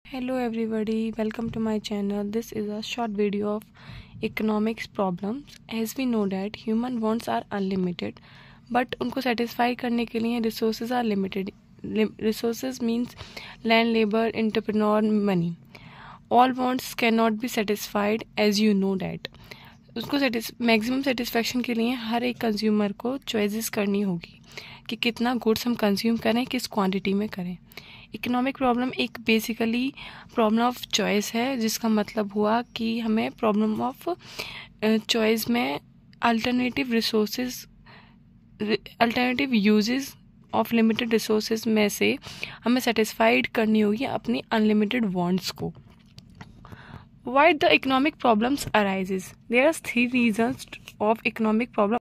Hello everybody, welcome to my channel. This is a short video of economics problems. As we know that human wants are unlimited, but उनको satisfy करने के लिए resources are limited. Resources means land, labor, entrepreneur, money. All wants cannot be satisfied as you know that. उसको maximum satisfaction के लिए हर एक consumer को choices करनी होगी कि कितना गुड्स हम कंज्यूम करें, किस क्वांटिटी में करें. इकोनॉमिक प्रॉब्लम एक बेसिकली प्रॉब्लम ऑफ चॉइस है, जिसका मतलब हुआ कि हमें प्रॉब्लम ऑफ चॉइस में alternative uses of limited resources में से हमें सेटिस्फाइड करनी होगी अपनी अनलिमिटेड वांट्स को. Why the economic problems arises? There are three reasons of economic problem